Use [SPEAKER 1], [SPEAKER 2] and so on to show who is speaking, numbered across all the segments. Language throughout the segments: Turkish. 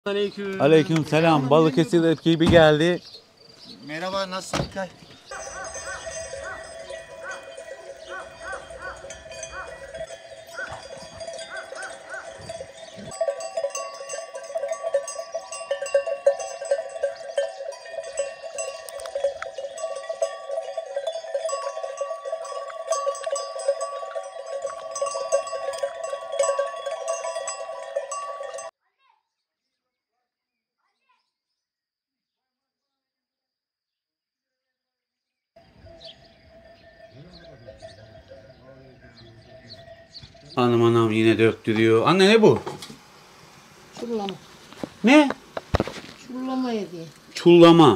[SPEAKER 1] Aleyküm.
[SPEAKER 2] Aleyküm selam. Balıkesir ekibi geldi.
[SPEAKER 1] Merhaba, nasılsın İlkay?
[SPEAKER 2] Anam yine döktürüyor. Anne ne bu?
[SPEAKER 3] Çullama.
[SPEAKER 2] Ne?
[SPEAKER 3] Çullama yedi.
[SPEAKER 2] Çullama.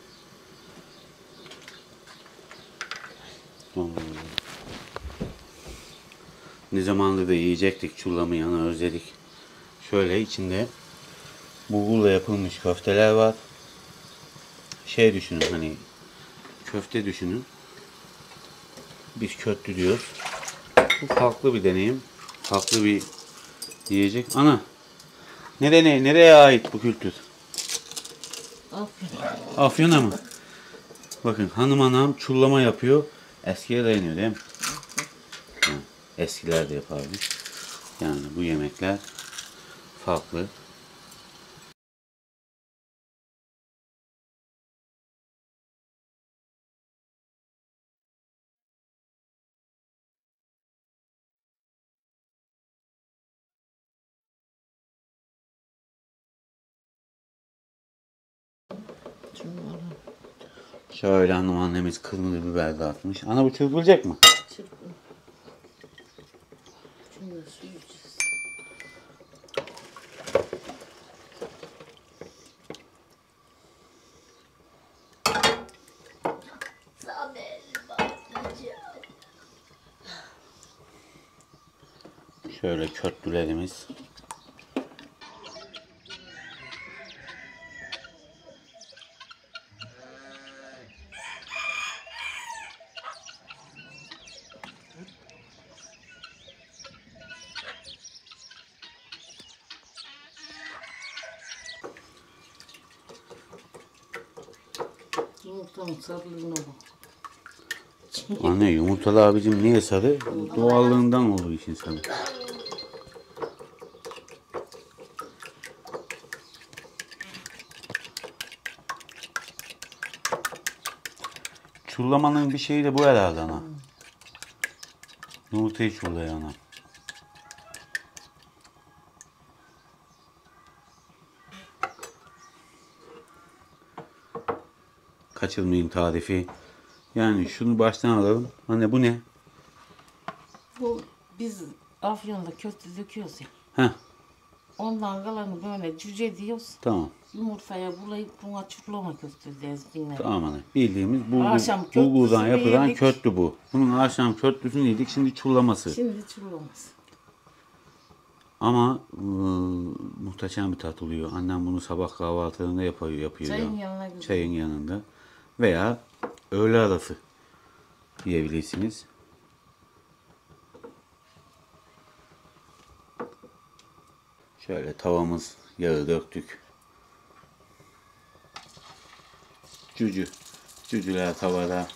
[SPEAKER 2] Ne zamandır da yiyecektik çullamayı, yani özledik. Şöyle içinde bulgurla yapılmış köfteler var. Şey düşünün, hani köfte düşünün. Biz köftü diyoruz. Bu farklı bir deneyim. Farklı bir yiyecek. Ana. Nereye ait bu kültür?
[SPEAKER 3] Aferin.
[SPEAKER 2] Afyon'a mı? Bakın hanım anam çullama yapıyor. Eskiye dayanıyor değil mi? Yani eskiler de yaparmış. Yani bu yemekler farklı.
[SPEAKER 3] Çullama.
[SPEAKER 2] Şöyle hanım annemiz kırmızı biber dağıtmış. Ana bu çırpılacak mı?
[SPEAKER 3] Çırpın. Şimdi su içeceğiz.
[SPEAKER 2] Şöyle köftülerimiz.
[SPEAKER 3] Yumurtanın sarılığına bak.
[SPEAKER 2] Anne yumurtalı abicim niye sarı? Doğallığından olduğu için sarı. Çullamanın bir şeyi de bu herhalde ana. Yumurtayı çullaya ana. Kaçırmayın tarifi. Yani şunu baştan alalım. Anne bu ne?
[SPEAKER 3] Bu biz Afyon'da köfte döküyoruz ya.
[SPEAKER 2] Heh,
[SPEAKER 3] Ondan kalanı böyle cüce diyoruz.
[SPEAKER 2] tamam.
[SPEAKER 3] Yumurtaya bulayıp buna çullama köfte deriz bilmem.
[SPEAKER 2] Tamam anne. Bildiğimiz
[SPEAKER 3] Akşam köftüsü
[SPEAKER 2] bulgurdan yapılan
[SPEAKER 3] yedik.
[SPEAKER 2] köftü bu. Bunun akşam köftüsünü yedik. Şimdi çullaması.
[SPEAKER 3] Şimdi çullaması.
[SPEAKER 2] Ama muhteşem bir tat oluyor. Annem bunu sabah kahvaltılarında yapıyor
[SPEAKER 3] Çayın
[SPEAKER 2] ya.
[SPEAKER 3] yanına güzel.
[SPEAKER 2] Çayın yanında. Veya öğle arası yiyebilirsiniz. Şöyle tavamız, yağı döktük. Cücüler tavada.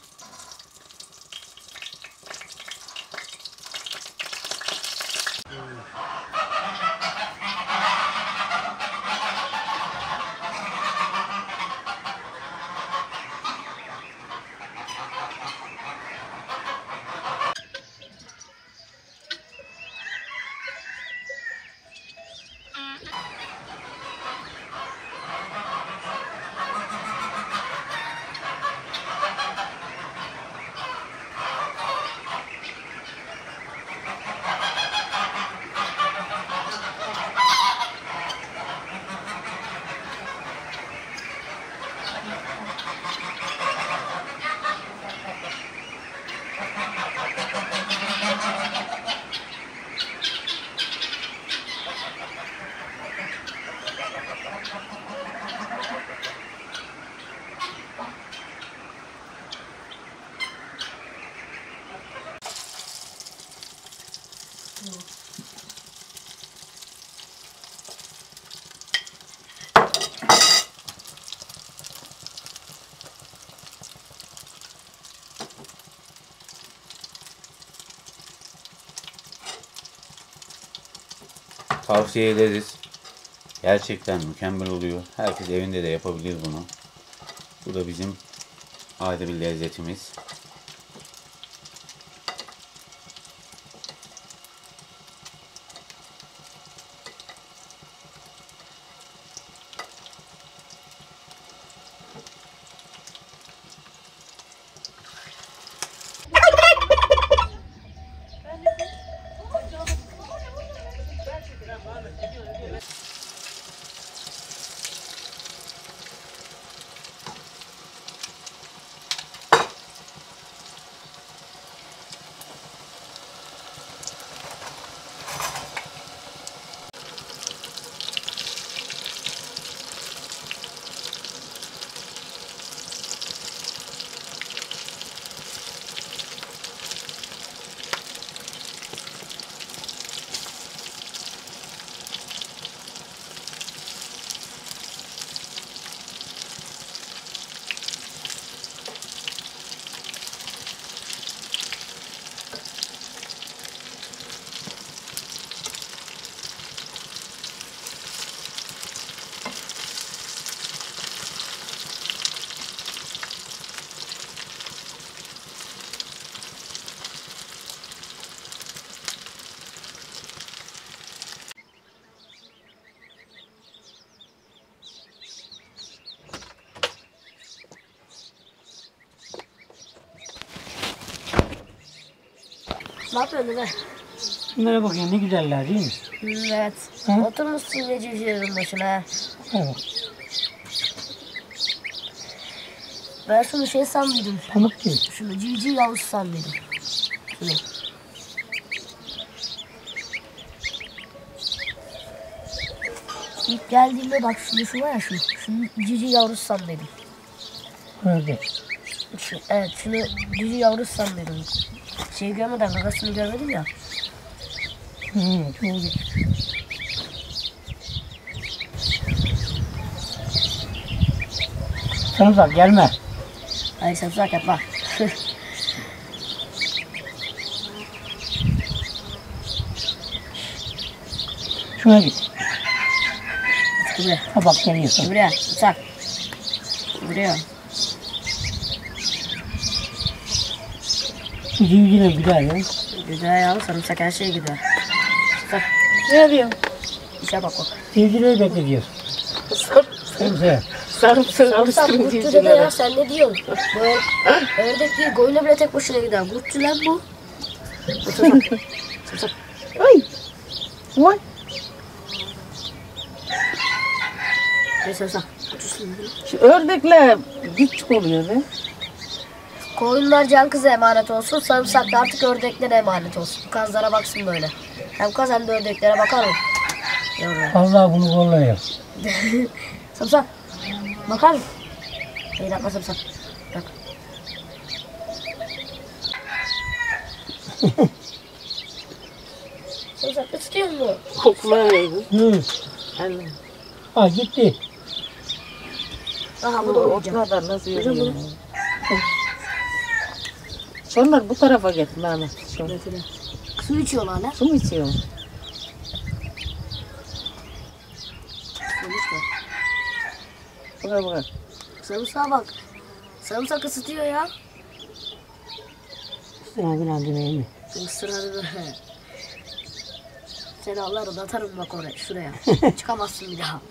[SPEAKER 2] Tavsiye ederiz. Gerçekten mükemmel oluyor. Herkes evinde de yapabilir bunu. Bu da bizim ayrı bir lezzetimiz.
[SPEAKER 4] Ne yapıyorsun be?
[SPEAKER 5] Şunlara bakın ne güzeller değil mi?
[SPEAKER 4] Evet.
[SPEAKER 5] Hı?
[SPEAKER 4] Oturmuşsun civcivlerin başına.
[SPEAKER 5] Evet.
[SPEAKER 4] Ben şunu şey sandıydım.
[SPEAKER 5] Pamuk gibi.
[SPEAKER 4] Şunu civciv yavrusu sandıydım. Şunu. İlk geldiğimde bak şu var ya şu. Şunu civciv yavrusu sandıydım.
[SPEAKER 5] Öyle.
[SPEAKER 4] Evet şunu civciv yavrusu sandıydım. Şey görmeden gagasını görmedim ya.
[SPEAKER 5] Çok güzel. Sarımsak gelme.
[SPEAKER 4] Hayır sarımsak yapma.
[SPEAKER 5] Şuna git.
[SPEAKER 4] Buraya.
[SPEAKER 5] Ha bak geliyorsun.
[SPEAKER 4] Buraya. Sarımsak. Buraya.
[SPEAKER 5] Şu civcivler güzel ya.
[SPEAKER 4] Güzel ya sarımsak her şeye gider. Sarımsak.
[SPEAKER 5] Ne diyorsun?
[SPEAKER 4] İşe bak bak.
[SPEAKER 5] Civcivleri bekletiyoruz. Sarımsak.
[SPEAKER 4] Sarımsak kurtçu dede ya sen ne diyorsun? Bu ördek değil koyuna bile tek başına gider. Kurtçu lan bu. Sarımsak.
[SPEAKER 5] Ay. Vay.
[SPEAKER 4] Ne sarımsak? Kurtçusun değil mi?
[SPEAKER 5] Şu ördekler küçük oluyor be.
[SPEAKER 4] Koyunlar can kıza emanet olsun. Sarımsak da artık ördeklere emanet olsun. Kazlara baksın böyle. Hem kaz hem de ördeklere bakar mı? Yavrum.
[SPEAKER 5] Allah bunu kolluyor.
[SPEAKER 4] Sarımsak. Bakar mı? Hayır yapma sarımsak. Bak. Sarımsak ısıtıyor mu?
[SPEAKER 5] Hı. Ha gitti.
[SPEAKER 4] Aha bu da olacak.
[SPEAKER 6] kadar nasıl yürüyor? Onlar bu tarafa git Mehmet.
[SPEAKER 4] Su içiyorlar lan.
[SPEAKER 6] Su mu içiyor? Bak bak.
[SPEAKER 4] Sarımsağa bak. Sarımsak ısıtıyor ya.
[SPEAKER 5] Sıra bir anda neymiş?
[SPEAKER 4] Isıradı böyle. Seni alırım atarım bak oraya şuraya. Çıkamazsın bir daha.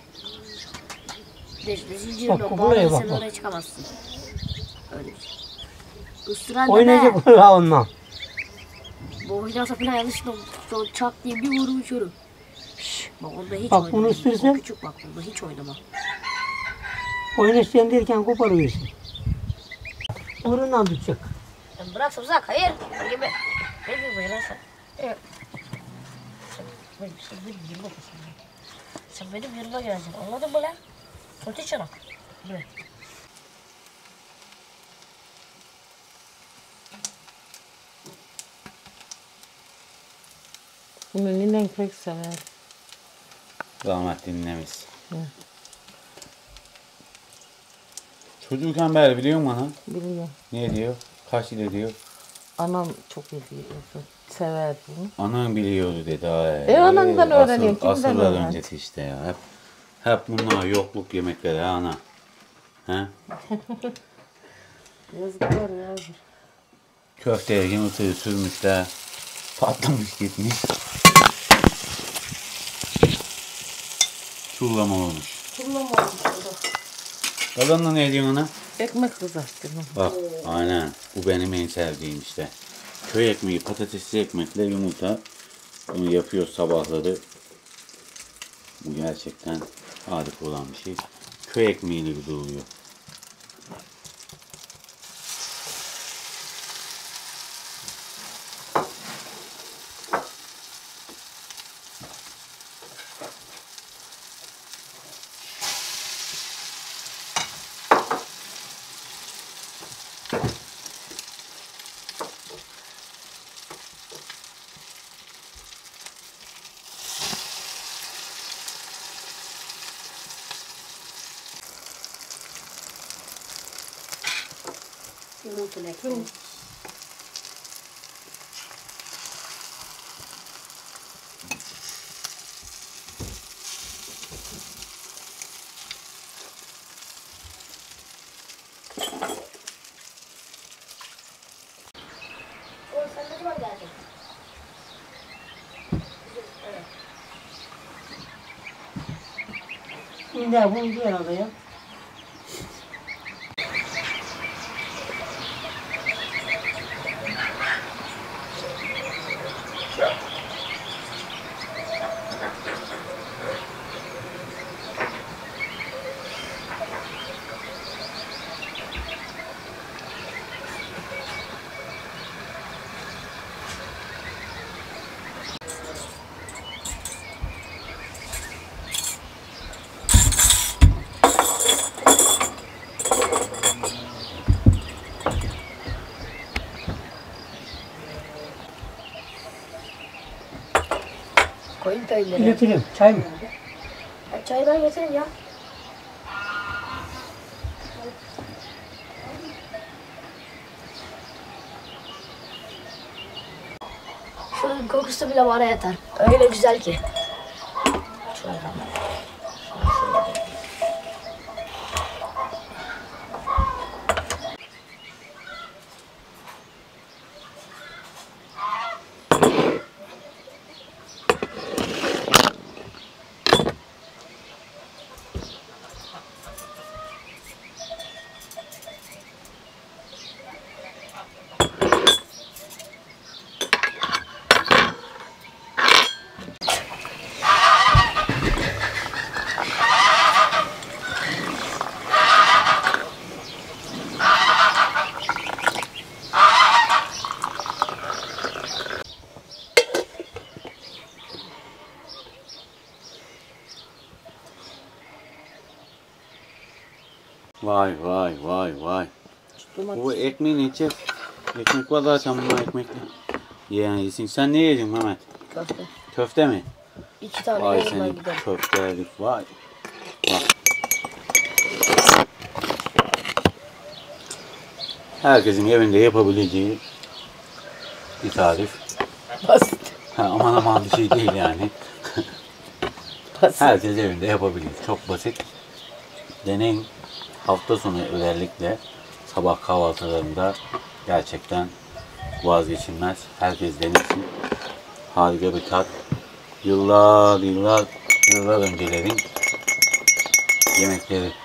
[SPEAKER 4] Zincirin
[SPEAKER 5] Bak,
[SPEAKER 4] o
[SPEAKER 5] buraya
[SPEAKER 4] bağlı
[SPEAKER 5] bak,
[SPEAKER 4] sen
[SPEAKER 5] bak.
[SPEAKER 4] oraya çıkamazsın. Öyle bir şey. Isıran
[SPEAKER 5] Oynayacak
[SPEAKER 4] deme.
[SPEAKER 5] onunla.
[SPEAKER 4] Bu oynarsa falan yanlışlıkla sonra çak diye bir vurmuş onu. Bak onda hiç
[SPEAKER 5] Bak,
[SPEAKER 4] oynama.
[SPEAKER 5] bunu ısırırsan-
[SPEAKER 4] O küçük bak onda hiç oynama.
[SPEAKER 5] Oynaşacaksın derken koparıyorsun. Orundan tutacak.
[SPEAKER 4] Sen bırak sarımsak hayır. Gibi. Ne diyor böyle sen? Evet. Sen benim yerime koysun. Sen benim yerime geleceksin. Anladın mı lan? Kötü çanak. Böyle.
[SPEAKER 6] Bunu ninen pek sever.
[SPEAKER 2] Damat dinlemiz. Çocukken beri biliyor musun ana?
[SPEAKER 6] Biliyor.
[SPEAKER 2] Ne diyor? Kaç yıl diyor?
[SPEAKER 6] Anam çok iyi diyor. severdi bunu.
[SPEAKER 2] Anan biliyordu dedi.
[SPEAKER 6] Anandan öğreniyor, kimden
[SPEAKER 2] Asırlar
[SPEAKER 6] öğrendi?
[SPEAKER 2] öncesi işte ya. Hep bunlar yokluk yemekleri ha ana. He?
[SPEAKER 6] Yazıklar yazık.
[SPEAKER 2] Köfteye yumurtayı sürmüşler. Patlamış gitmiş. Çullama olmuş.
[SPEAKER 3] Çullama olmuş burada.
[SPEAKER 2] Kazanla ne ediyorsun ana?
[SPEAKER 6] Ekmek kızarttım.
[SPEAKER 2] Bak aynen. Bu benim en sevdiğim işte. Köy ekmeği, patatesli ekmekle yumurta. Bunu yapıyor sabahları. Bu gerçekten harika olan bir şey. Köy ekmeğiyle gibi oluyor.
[SPEAKER 4] Yumurtayla ekmeği. Oğlum sen ne zaman geldin?
[SPEAKER 5] Şimdi bunu diyor oraya.
[SPEAKER 4] Koyun peyniri.
[SPEAKER 5] Getireyim. Çay mı?
[SPEAKER 4] Çayı ben getireyim ya. Şunun kokusu bile bana yeter. Öyle güzel ki. Şöyle.
[SPEAKER 2] Vay vay vay vay. Bu ekmeği ne yiyeceğiz? Ekmek var zaten bunlar ekmekle. Yani yesin. Sen ne yedin Mehmet?
[SPEAKER 4] Köfte.
[SPEAKER 2] Köfte mi?
[SPEAKER 4] 2 tane
[SPEAKER 2] Vay
[SPEAKER 4] yerim ben
[SPEAKER 2] senin
[SPEAKER 4] giderim.
[SPEAKER 2] köfte yedik vay. Bak. Herkesin evinde yapabileceği bir tarif.
[SPEAKER 6] Basit.
[SPEAKER 2] Aman aman bir şey değil yani.
[SPEAKER 6] Basit.
[SPEAKER 2] Herkes evinde yapabilir. Çok basit. Deneyin. Hafta sonu özellikle sabah kahvaltılarında gerçekten vazgeçilmez. Herkes denesin. Harika bir tat. Yıllar öncelerin yemekleri.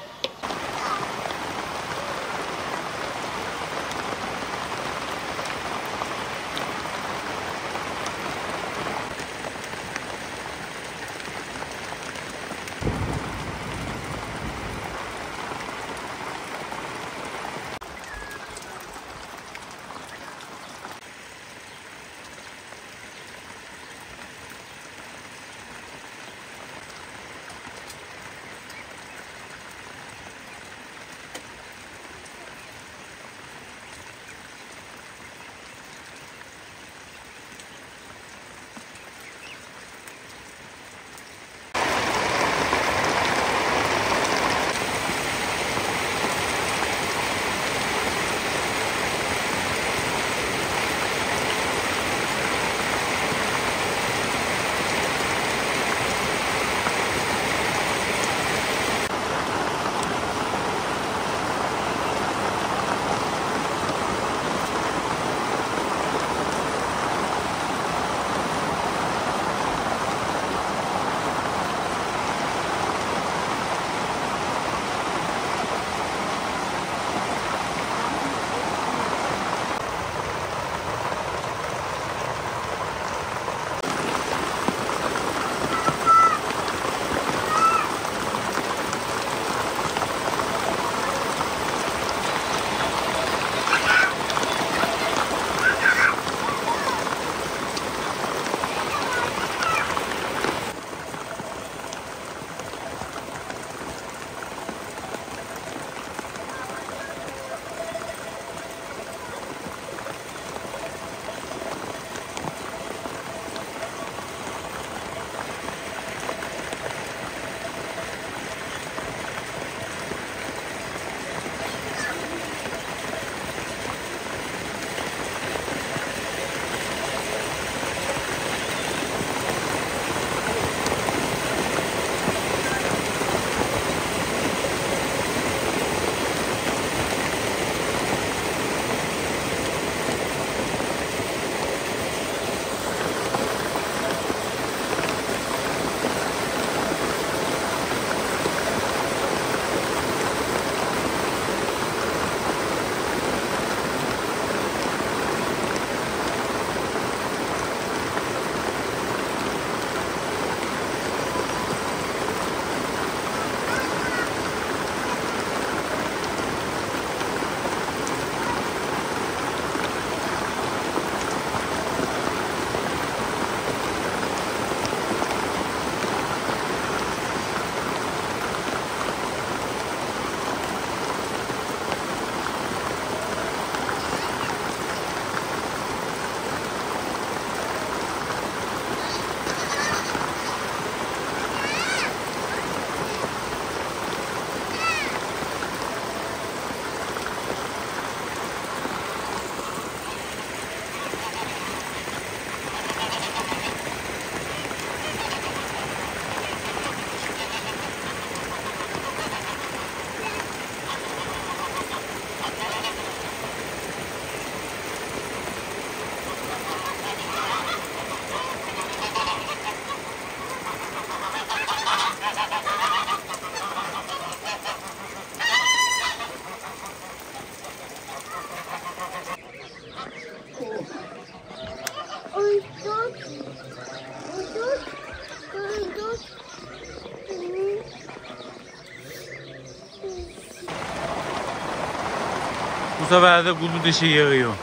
[SPEAKER 2] Bu sefer de kuzu dişi yağıyor.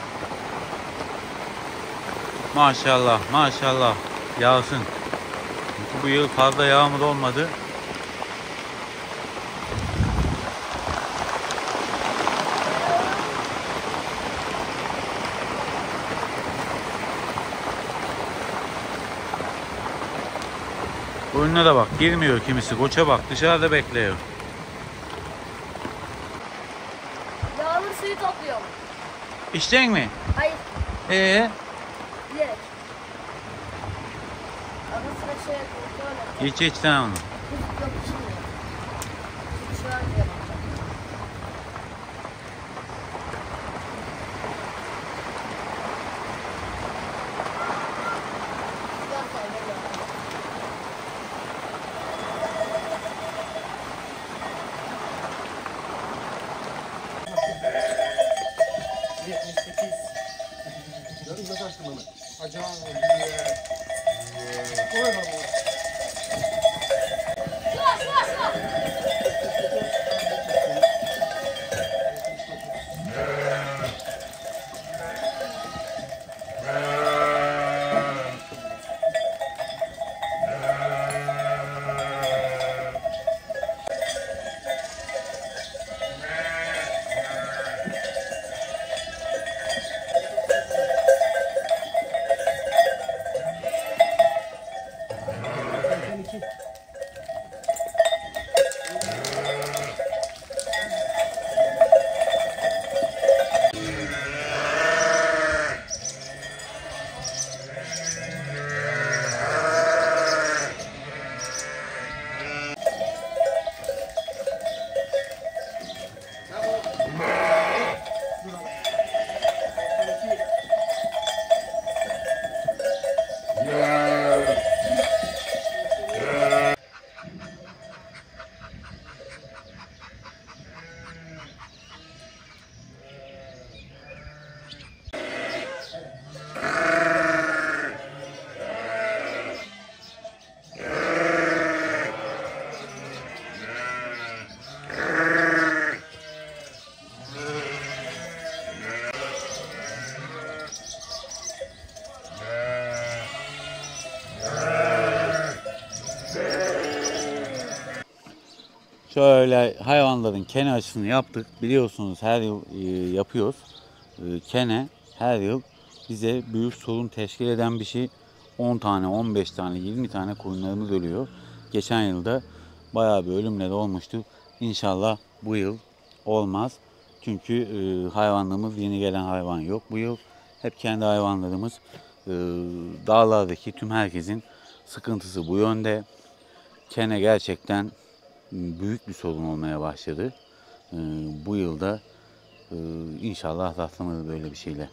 [SPEAKER 2] Maşallah maşallah yağsın. Çünkü bu yıl fazla yağmur olmadı. Koyununa da bak girmiyor kimisi. Koça bak dışarıda bekliyor.
[SPEAKER 4] Yağmur suyu topluyorum.
[SPEAKER 2] İçecek mi?
[SPEAKER 4] Hayır,
[SPEAKER 2] Ee,
[SPEAKER 4] bilerek. Ara sıra şey yapıyorum, böyle.
[SPEAKER 2] iç sen onu.
[SPEAKER 4] Yok, içmiyor. Şu an diyorum.
[SPEAKER 2] Şöyle hayvanların kene aşısını yaptık. Biliyorsunuz her yıl yapıyoruz. Kene her yıl bize büyük sorun teşkil eden bir şey. 10 tane, 15 tane, 20 tane koyunlarımız ölüyor. Geçen yılda bayağı bir ölümle de olmuştu. İnşallah bu yıl olmaz. Çünkü hayvanlarımız, yeni gelen hayvan yok bu yıl. Hep kendi hayvanlarımız. Dağlardaki tüm herkesin sıkıntısı bu yönde. Kene gerçekten büyük bir sorun olmaya başladı. Bu yılda inşallah rastlamayız böyle bir şeyle.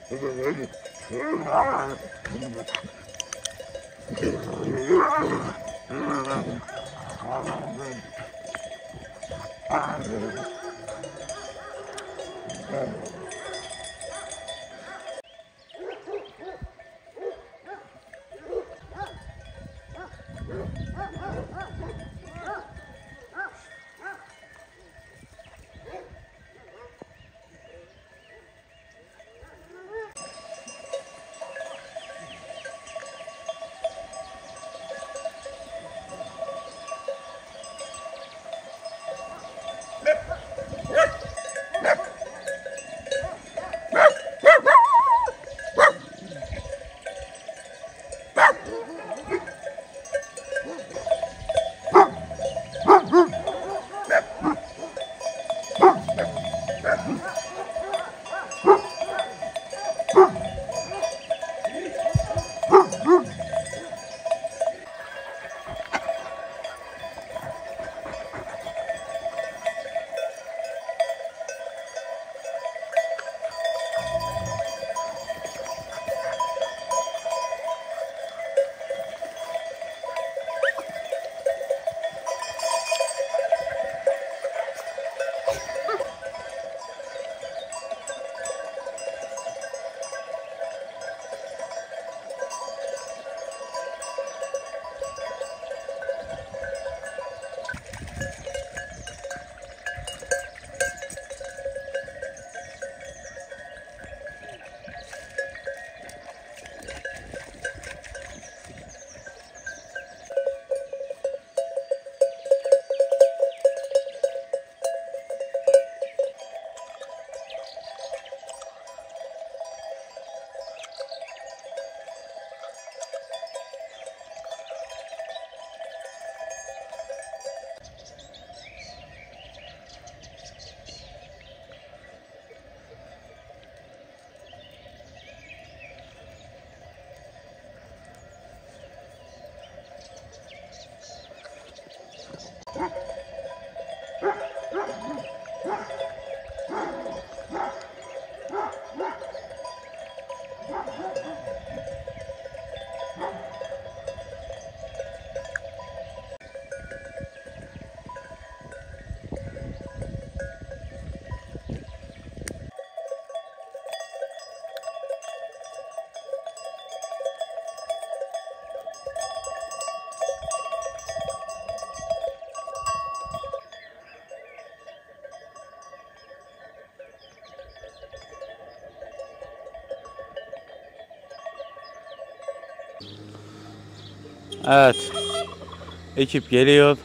[SPEAKER 2] Evet. Ekip geliyor.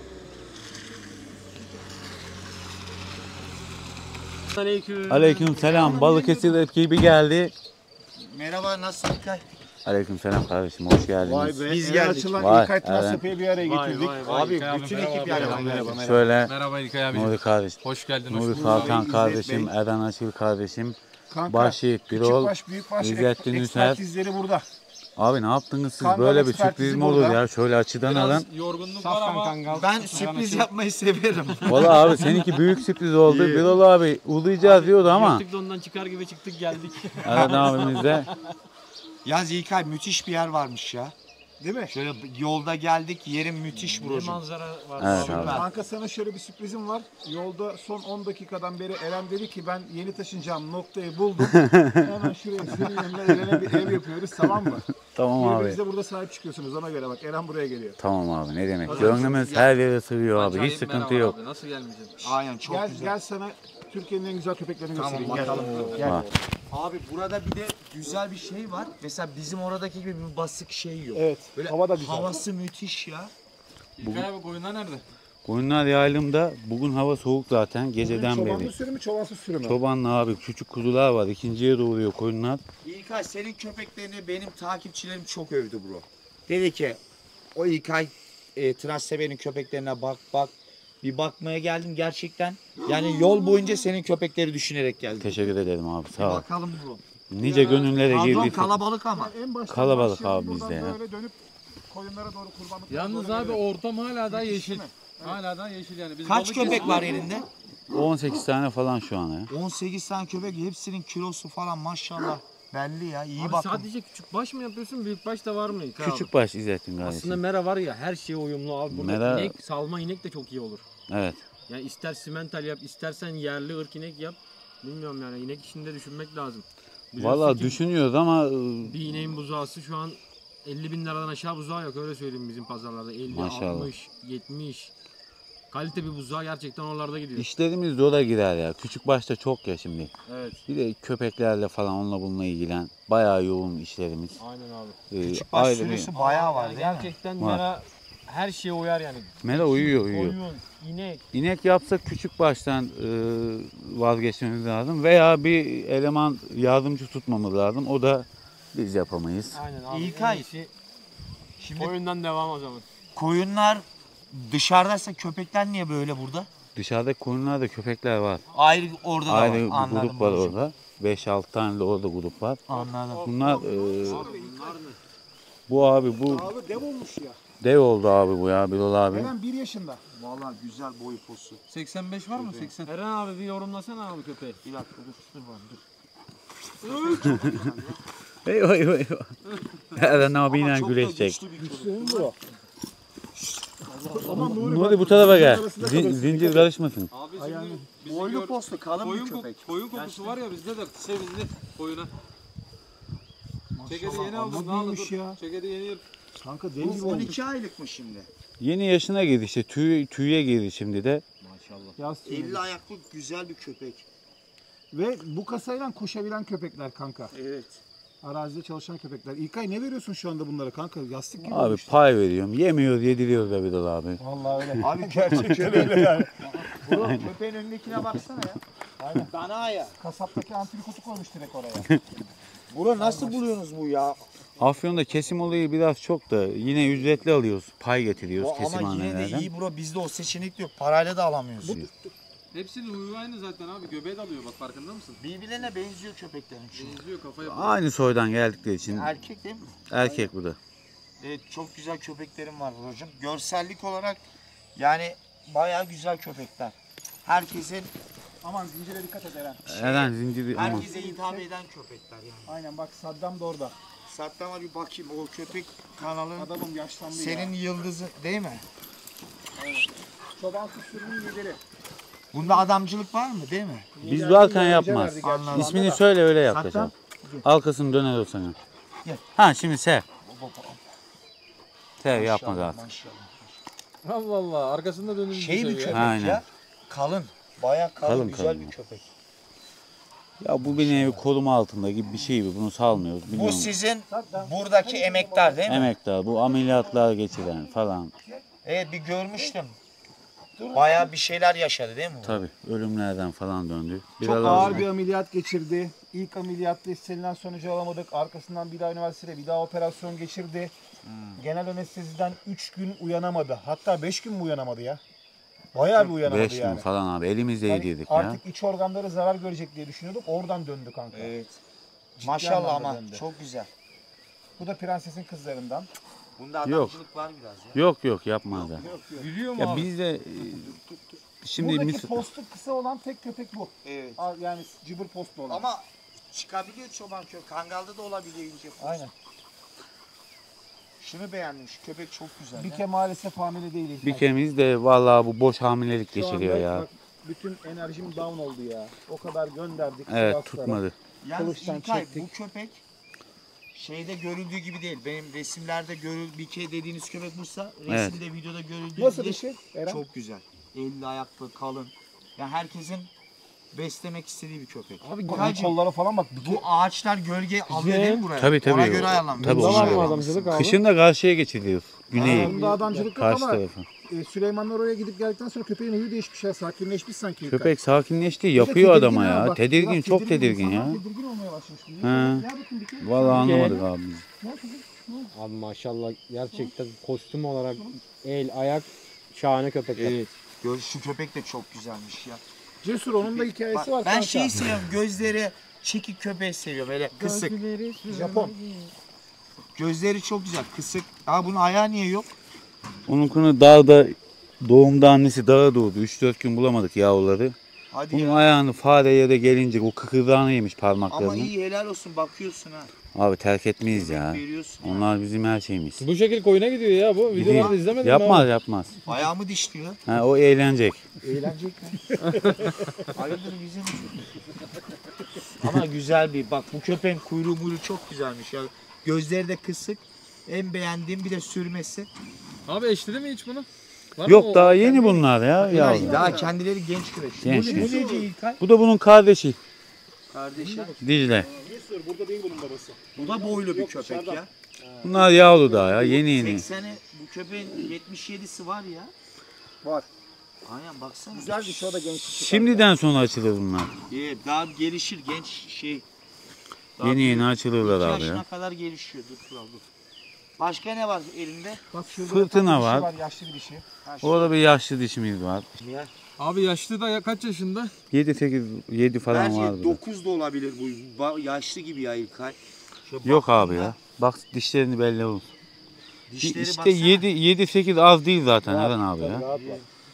[SPEAKER 2] Aleyküm selam. Balıkesir ekibi geldi.
[SPEAKER 1] Merhaba, nasılsın İlkay?
[SPEAKER 2] Aleyküm selam kardeşim. Hoş geldiniz.
[SPEAKER 1] Vay be. Biz
[SPEAKER 7] Yeni
[SPEAKER 1] geldik.
[SPEAKER 7] açılan
[SPEAKER 2] Vay,
[SPEAKER 7] İlkay
[SPEAKER 2] evet.
[SPEAKER 7] Trasyapı'yı bir araya getirdik.
[SPEAKER 1] Abi bütün ekip yani. Merhaba.
[SPEAKER 2] Şöyle
[SPEAKER 8] Merhaba İlkay abi.
[SPEAKER 2] Nuri kardeş,
[SPEAKER 8] Hoş geldin.
[SPEAKER 2] Nuri
[SPEAKER 8] Hoş
[SPEAKER 2] Kalkan
[SPEAKER 7] İzzet
[SPEAKER 2] kardeşim,
[SPEAKER 7] Bey.
[SPEAKER 2] Eren Açıl kardeşim,
[SPEAKER 7] Kanka,
[SPEAKER 2] Başyiğit Birol,
[SPEAKER 7] Küçükbaş, Büyükbaş
[SPEAKER 2] İzzettin Ünser.
[SPEAKER 7] ekspertizleri burada.
[SPEAKER 2] Abi ne yaptınız siz?
[SPEAKER 7] Kangal
[SPEAKER 2] Böyle bir
[SPEAKER 7] ekspertizi
[SPEAKER 2] sürpriz mi olur
[SPEAKER 7] burada.
[SPEAKER 2] ya? Şöyle açıdan alın.
[SPEAKER 8] Biraz yorgunluk var ama
[SPEAKER 1] Ben sürpriz yapmayı severim.
[SPEAKER 2] Valla abi seninki büyük sürpriz oldu. Birol abi uğurlayacağız diyordu ama.
[SPEAKER 9] Yırtık dondan çıkar gibi çıktık geldik.
[SPEAKER 2] Eren abimiz de.
[SPEAKER 1] Yaz İlkay, müthiş bir yer varmış ya.
[SPEAKER 7] Değil mi?
[SPEAKER 1] Şöyle yolda geldik, yerin müthiş
[SPEAKER 9] Ne
[SPEAKER 1] burası.
[SPEAKER 9] manzara var.
[SPEAKER 2] Evet abi.
[SPEAKER 7] Kanka sana şöyle bir sürprizim var. Yolda son 10 dakikadan beri Eren dedi ki ben yeni taşınacağım noktayı buldum. Hemen şuraya senin yanına Eren'e bir ev yapıyoruz, tamam mı?
[SPEAKER 2] Tamam abi.
[SPEAKER 7] Birbirinize burada sahip çıkıyorsunuz ona göre bak. Eren buraya geliyor.
[SPEAKER 2] Tamam abi ne demek. Gönlümüz her yere sığıyor abi. Hiç sıkıntı yok.
[SPEAKER 8] Abi, nasıl gelmeyeceğim?
[SPEAKER 1] Aynen, çok
[SPEAKER 7] Gel
[SPEAKER 1] güzel.
[SPEAKER 7] gel sana Türkiye'nin en güzel köpeklerini
[SPEAKER 1] Tamam,
[SPEAKER 7] göstereyim. Gel.
[SPEAKER 1] bakalım.
[SPEAKER 7] Gel.
[SPEAKER 2] Var.
[SPEAKER 1] Abi burada bir de güzel bir şey var. Mesela bizim oradaki gibi bir basık şey yok.
[SPEAKER 7] Evet.
[SPEAKER 1] Böyle
[SPEAKER 7] Hava da güzel.
[SPEAKER 1] havası müthiş ya.
[SPEAKER 8] İlkay abi koyunlar nerede?
[SPEAKER 2] Koyunlar yaylımda. Bugün hava soğuk zaten. Geceden
[SPEAKER 7] Çobanlı
[SPEAKER 2] beri.
[SPEAKER 7] sürü mü çobansız sürü mü?
[SPEAKER 2] Çobanlı abi küçük kuzular var. İkinciye doğuruyor koyunlar.
[SPEAKER 1] İlkay, senin köpeklerini benim takipçilerim çok övdü bro. Dedi ki o İlkay Trassebe'nin köpeklerine bak. Bir bakmaya geldim gerçekten. Yani yol boyunca senin köpekleri düşünerek geldim.
[SPEAKER 2] Teşekkür ederim abi sağ ol.
[SPEAKER 1] Bakalım bro.
[SPEAKER 2] Nice gönüllere
[SPEAKER 1] Pardon,
[SPEAKER 2] girdik.
[SPEAKER 1] kalabalık ama.
[SPEAKER 7] En baştan
[SPEAKER 2] Kalabalık
[SPEAKER 7] başlayalım,
[SPEAKER 2] abi bizde
[SPEAKER 7] buradan
[SPEAKER 2] ya.
[SPEAKER 7] Böyle dönüp koyunlara doğru kurbanlık.
[SPEAKER 8] Yalnız
[SPEAKER 7] doğru
[SPEAKER 8] abi
[SPEAKER 7] gidelim.
[SPEAKER 8] ortam hala da yeşil.
[SPEAKER 7] değil mi?
[SPEAKER 8] Hala da yeşil yani. Biz
[SPEAKER 1] Kaç
[SPEAKER 8] Balıkesir-
[SPEAKER 1] köpek var elinde?
[SPEAKER 2] 18 tane falan şu an ya.
[SPEAKER 1] 18 tane köpek, hepsinin kilosu falan maşallah. Belli ya. İyi
[SPEAKER 9] Abi
[SPEAKER 1] bakın.
[SPEAKER 9] sadece küçük baş mı yapıyorsun, büyük baş da var mı? İlkay abi?
[SPEAKER 2] Küçük baş İzzettin kardeşim.
[SPEAKER 9] Aslında mera var ya, her şeye uyumlu abi. Burada
[SPEAKER 2] Mera-
[SPEAKER 9] inek, salma inek de çok iyi olur.
[SPEAKER 2] Evet.
[SPEAKER 9] Yani ister simental yap, istersen yerli ırk inek yap. Bilmiyorum yani, inek işinde düşünmek lazım. Biliyorsun
[SPEAKER 2] Valla
[SPEAKER 9] ki
[SPEAKER 2] düşünüyoruz ama
[SPEAKER 9] bir ineğin buzağısı şu an 50 bin liradan aşağı buzağı yok, öyle söyleyeyim bizim pazarlarda. 50,
[SPEAKER 2] Maşallah.
[SPEAKER 9] 60, 70. Kalite bir buzağı gerçekten oralarda gidiyor.
[SPEAKER 2] işlerimiz zora girer ya. Küçük başta çok ya şimdi.
[SPEAKER 9] Evet.
[SPEAKER 2] Bir de köpeklerle falan onunla bununla ilgilen. Bayağı yoğun işlerimiz.
[SPEAKER 9] Aynen abi.
[SPEAKER 1] Küçük baş
[SPEAKER 2] ayrı
[SPEAKER 1] sürüsü bayağı var
[SPEAKER 9] Yani
[SPEAKER 1] değil mi?
[SPEAKER 9] gerçekten
[SPEAKER 2] Var.
[SPEAKER 9] mera her şeye uyar yani.
[SPEAKER 2] Mera uyuyor.
[SPEAKER 9] Koyun, inek.
[SPEAKER 2] İnek yapsak küçük baştan vazgeçmemiz lazım. Veya bir eleman yardımcı tutmamız lazım. O da biz yapamayız.
[SPEAKER 9] Aynen abi.
[SPEAKER 1] İlkay.
[SPEAKER 9] En iyisi
[SPEAKER 1] Şimdi
[SPEAKER 9] oyundan devam o zaman.
[SPEAKER 1] koyunlar dışarıdaysa köpekler niye böyle burada?
[SPEAKER 2] Dışarıda koyunlarda köpekler var.
[SPEAKER 1] Ayrı orada da
[SPEAKER 2] Ayrı
[SPEAKER 1] var.
[SPEAKER 2] bir
[SPEAKER 1] Anladım
[SPEAKER 2] grup var
[SPEAKER 1] babacığım.
[SPEAKER 2] orada. 5-6 tane de orada grup var.
[SPEAKER 1] Anladım.
[SPEAKER 2] Bunlar bu abi bu
[SPEAKER 7] Abi dev olmuş ya.
[SPEAKER 2] dev oldu abi bu ya Birol abi.
[SPEAKER 7] Eren 1 yaşında.
[SPEAKER 1] Vallahi güzel boy posu.
[SPEAKER 8] 85 var mı? 80.
[SPEAKER 9] Eren abi bir yorumlasana abi köpeği.
[SPEAKER 1] Bir dakika dur bana dur.
[SPEAKER 2] Eyvah eyvah eyvah. Eren abiyle
[SPEAKER 1] Çok da
[SPEAKER 2] güreşecek.
[SPEAKER 1] güçlü bir köpek.
[SPEAKER 7] Aman Nuri,
[SPEAKER 2] Nuri
[SPEAKER 7] bak,
[SPEAKER 2] bu tarafa gel.
[SPEAKER 7] arasında kalırsın.
[SPEAKER 2] Zincir karışmasın.
[SPEAKER 8] Abi şimdi bizi
[SPEAKER 1] Boylu postu kalın bir
[SPEAKER 8] koyun,
[SPEAKER 1] köpek.
[SPEAKER 8] koyun kokusu var ya bizde de sevindi koyuna. Çekedi yeni
[SPEAKER 7] Maşallah,
[SPEAKER 8] aldım.
[SPEAKER 7] amma
[SPEAKER 8] Ne
[SPEAKER 7] büyümüş
[SPEAKER 8] aldım?
[SPEAKER 7] ya.
[SPEAKER 8] Çekedi yeni.
[SPEAKER 7] Kanka dev gibi
[SPEAKER 1] Bu
[SPEAKER 7] olmuş.
[SPEAKER 1] 12 aylık mı şimdi?
[SPEAKER 2] Yeni yaşına girdi işte. Tüye girdi şimdi de.
[SPEAKER 7] Yaz tüyleri.
[SPEAKER 1] 50 ayaklı güzel bir köpek.
[SPEAKER 7] Ve bu kasayla koşabilen köpekler kanka.
[SPEAKER 1] Evet.
[SPEAKER 7] Arazide çalışan köpekler. İlkay ne veriyorsun şu anda bunlara kanka? Yastık gibi
[SPEAKER 2] Abi
[SPEAKER 7] olmuş.
[SPEAKER 2] pay veriyorum. Yemiyoruz yediriyoruz da Birol abi.
[SPEAKER 7] Vallahi öyle.
[SPEAKER 1] Abi gerçekten öyle yani. Bro köpeğin önündekine baksana ya. Aynen. Dana ya.
[SPEAKER 7] Kasaptaki antrikotu koymuş direkt oraya.
[SPEAKER 1] Bro nasıl buluyorsunuz bu ya?
[SPEAKER 2] Afyon'da kesim olayı biraz çok da yine ücretli alıyoruz. Pay getiriyoruz
[SPEAKER 1] O, ama yine de
[SPEAKER 2] kesimhanelerden.
[SPEAKER 1] iyi bro, bizde o seçenek yok. Parayla da alamıyorsun.
[SPEAKER 8] Hepsinin huyu aynı zaten abi. Göbeği de alıyor bak, farkında mısın?
[SPEAKER 1] Birbirlerine benziyor köpeklerin çünkü.
[SPEAKER 8] Benziyor kafaya.
[SPEAKER 2] Aynı soydan geldikleri için
[SPEAKER 1] Erkek değil mi?
[SPEAKER 2] erkek bu da.
[SPEAKER 1] Evet, çok güzel köpeklerim var brocum. Görsellik olarak yani bayağı güzel köpekler. Herkesin
[SPEAKER 7] Aman zincire dikkat et Eren.
[SPEAKER 2] Eren zinciri ama.
[SPEAKER 1] herkese hitap eden köpekler yani.
[SPEAKER 7] Aynen bak Saddam da orada.
[SPEAKER 1] Sattama bir bakayım, o köpek kanalın
[SPEAKER 7] Adamım yaşlandı ya.
[SPEAKER 1] senin yıldızı değil mi?
[SPEAKER 7] Çoban kuşlarının lideri.
[SPEAKER 1] Bunda adamcılık var mı değil mi?
[SPEAKER 2] Biz varken yapmaz.
[SPEAKER 1] Anladım.
[SPEAKER 2] İsmini söyle öyle yaklaşalım.
[SPEAKER 1] Sattan.
[SPEAKER 2] Arkasını döner o sana.
[SPEAKER 1] Gel.
[SPEAKER 2] Ha şimdi sev. Sev yapma zaten.
[SPEAKER 1] Maşallah.
[SPEAKER 8] Allah Allah. Arkasında dönünce
[SPEAKER 1] Şey bir köpek
[SPEAKER 2] Aynen.
[SPEAKER 1] ya. Kalın. Bayağı kalın,
[SPEAKER 2] Kalın,
[SPEAKER 1] güzel
[SPEAKER 2] kalın.
[SPEAKER 1] bir köpek.
[SPEAKER 2] Ya bu bir nevi koruma altında gibi bir şey gibi. Bunu salmıyoruz.
[SPEAKER 1] Bu
[SPEAKER 2] Bilmiyorum.
[SPEAKER 1] sizin buradaki emektar değil mi?
[SPEAKER 2] Emektar. Bu ameliyatlar geçiren falan.
[SPEAKER 1] Evet, bir görmüştüm. Bayağı bir şeyler yaşadı değil mi? bu?
[SPEAKER 2] Tabii ölümlerden falan döndü.
[SPEAKER 7] Çok
[SPEAKER 2] Biraz
[SPEAKER 7] ağır bir ameliyat geçirdi. İlk ameliyatta istenilen sonucu alamadık. Arkasından bir daha üniversitede bir daha operasyon geçirdi. Genel anesteziden 3 gün uyanamadı. Hatta 5 gün mü uyanamadı ya? Bayağı bir uyanamadı
[SPEAKER 2] 5 gün
[SPEAKER 7] yani.
[SPEAKER 2] falan abi. Elimizde
[SPEAKER 7] Hani
[SPEAKER 2] yedirdik ya.
[SPEAKER 7] artık iç organları zarar görecek diye düşünüyorduk. Oradan döndü kanka.
[SPEAKER 1] Evet.
[SPEAKER 7] Ciddi
[SPEAKER 1] Maşallah
[SPEAKER 7] anlamda
[SPEAKER 1] ama
[SPEAKER 7] döndü.
[SPEAKER 1] çok güzel.
[SPEAKER 7] Bu da prensesin kızlarından.
[SPEAKER 1] Bunda adamcılık var biraz ya.
[SPEAKER 2] Yok yapmazlar.
[SPEAKER 8] Gülüyor mu
[SPEAKER 2] Ya
[SPEAKER 8] abi?
[SPEAKER 2] biz de şimdi
[SPEAKER 7] Buradaki postu kısa olan tek köpek bu.
[SPEAKER 1] Evet.
[SPEAKER 7] Yani cıbır postlu olan.
[SPEAKER 1] Ama çıkabiliyor çoban köpek. Kangalda da olabiliyor ince post.
[SPEAKER 7] Aynen.
[SPEAKER 1] Şunu beğendim. Şu köpek çok güzel.
[SPEAKER 7] Bike maalesef hamile değil.
[SPEAKER 2] bir kemiz de vallahi bu boş hamilelik geçiriyor ya.
[SPEAKER 7] Bak, bütün enerjim down oldu ya. O kadar gönderdik.
[SPEAKER 2] Evet
[SPEAKER 7] Sivaslara.
[SPEAKER 2] tutmadı.
[SPEAKER 1] Yalnız
[SPEAKER 7] Kılıçtan
[SPEAKER 1] İlkay,
[SPEAKER 7] çektik.
[SPEAKER 1] bu köpek şeyde görüldüğü gibi değil. Benim resimlerde bir dediğiniz köpek buysa
[SPEAKER 2] Evet.
[SPEAKER 1] resimde videoda görüldüğü
[SPEAKER 7] Nasıl
[SPEAKER 1] gibi
[SPEAKER 7] bir şey Eren?
[SPEAKER 1] çok güzel. 50 ayaklı, kalın. Yani herkesin beslemek istediği bir köpek.
[SPEAKER 8] Abi
[SPEAKER 7] Bak,
[SPEAKER 1] Hacı,
[SPEAKER 7] kollara falan bak.
[SPEAKER 1] bu ağaçlar gölge alıyor değil mi buraya?
[SPEAKER 2] Tabii, tabii.
[SPEAKER 1] Ona göre ayarlanmış.
[SPEAKER 2] Tabii,
[SPEAKER 1] Bunda
[SPEAKER 2] ona
[SPEAKER 1] var
[SPEAKER 2] göre.
[SPEAKER 1] mı
[SPEAKER 8] adamcılık abi?
[SPEAKER 2] Kışın da karşıya geçiliyor. Güney.
[SPEAKER 7] Bunda adamcılık yok
[SPEAKER 2] Karşı
[SPEAKER 7] ama
[SPEAKER 2] tarafı.
[SPEAKER 7] Süleymanlar oraya gidip geldikten sonra köpeğin huyu değişmiş ya. Sakinleşmiş sanki.
[SPEAKER 2] Köpek sakinleşti.
[SPEAKER 7] Bir de
[SPEAKER 2] Yapıyor
[SPEAKER 7] tedirgin
[SPEAKER 2] adama
[SPEAKER 7] ha,
[SPEAKER 2] ya.
[SPEAKER 7] bak,
[SPEAKER 2] Tedirgin,
[SPEAKER 7] biraz
[SPEAKER 2] çok tedirgin ya.
[SPEAKER 7] İnsanlar tedirgin olmaya başlamış.
[SPEAKER 2] He.
[SPEAKER 7] Ya bakın bir kere.
[SPEAKER 2] Vallahi anlamadık abi biz.
[SPEAKER 9] Abi maşallah gerçekten kostüm olarak el, ayak şahane köpekler.
[SPEAKER 1] Evet. Şu köpek de çok güzelmiş ya.
[SPEAKER 7] Cesur onun da hikayesi
[SPEAKER 1] Bak,
[SPEAKER 7] var
[SPEAKER 1] ben
[SPEAKER 7] kanka.
[SPEAKER 1] şeyi seviyorum. Gözleri çekik köpeği seviyorum. Böyle kısık.
[SPEAKER 7] Japon.
[SPEAKER 1] Gözleri çok güzel. Kısık. Aa, bunun ayağı niye yok?
[SPEAKER 2] Onunkunu dağda doğumda annesi dağa doğdu. 3-4 gün bulamadık yavruları.
[SPEAKER 1] Hadi
[SPEAKER 2] Bunun
[SPEAKER 1] ya.
[SPEAKER 2] ayağını fare ya da gelince o kıkırdağını yemiş
[SPEAKER 1] Ama
[SPEAKER 2] parmaklarını.
[SPEAKER 1] iyi helal olsun bakıyorsun ha.
[SPEAKER 2] Abi terk etmeyiz ya.
[SPEAKER 1] Veriyorsun.
[SPEAKER 2] Onlar bizim her şeyimiz.
[SPEAKER 9] Bu şekil koyuna gidiyor ya bu. Videolarda izlemedin mi
[SPEAKER 2] Yapmaz
[SPEAKER 9] abi?
[SPEAKER 2] yapmaz.
[SPEAKER 1] Ayağımı dişliyor.
[SPEAKER 2] Ha, o eğlenecek.
[SPEAKER 1] Eğlenecek mi? Hayırdır bizim Ama güzel bir bak bu köpeğin kuyruğu muyruğu çok güzelmiş ya. Gözleri de kısık. En beğendiğim bir de sürmesi.
[SPEAKER 9] Abi eşledi mi hiç bunu? Var mı
[SPEAKER 2] Yok
[SPEAKER 9] o?
[SPEAKER 2] daha yeni bunlar ya. yavrum.
[SPEAKER 1] Daha kendileri genç küreş.
[SPEAKER 2] Genç
[SPEAKER 1] Bu
[SPEAKER 2] küreş.
[SPEAKER 1] nece İlkay?
[SPEAKER 2] Bu da bunun kardeşi
[SPEAKER 1] Kardeşi.
[SPEAKER 2] Dicle.
[SPEAKER 7] Burada değil bunun babası.
[SPEAKER 1] Bu da boylu bir köpek ya.
[SPEAKER 2] Bunlar yavru daha ya yeni yeni.
[SPEAKER 1] 80'i bu köpeğin 77'si var ya.
[SPEAKER 7] Var.
[SPEAKER 1] Aynen baksana.
[SPEAKER 7] Güzel bir şey o da genç.
[SPEAKER 2] Şimdiden sonra açılır bunlar.
[SPEAKER 1] Daha gelişir genç şey. Daha
[SPEAKER 2] Yeni yeni
[SPEAKER 1] büyük.
[SPEAKER 2] açılırlar
[SPEAKER 1] 2
[SPEAKER 2] abi
[SPEAKER 1] yaşına
[SPEAKER 2] ya.
[SPEAKER 1] kadar gelişiyor. Dur kral dur. Başka ne var elinde?
[SPEAKER 7] Bak şurada
[SPEAKER 2] Fırtına
[SPEAKER 7] bir dişi
[SPEAKER 2] var.
[SPEAKER 7] Yaşlı bir dişi.
[SPEAKER 2] Orada bir yaşlı dişimiz var.
[SPEAKER 9] Abi yaşlı da kaç yaşında?
[SPEAKER 2] 7 falan
[SPEAKER 1] Bence
[SPEAKER 2] vardı.
[SPEAKER 1] 9 da olabilir bu. Yaşlı gibi ya İlkay. Şöyle
[SPEAKER 2] Yok abi
[SPEAKER 1] baktığında
[SPEAKER 2] ya. Bak dişlerini belli olur.
[SPEAKER 1] Dişleri
[SPEAKER 2] İşte
[SPEAKER 1] baksana.
[SPEAKER 2] 7-8 az değil zaten Eren abi ya.
[SPEAKER 7] Rahat var.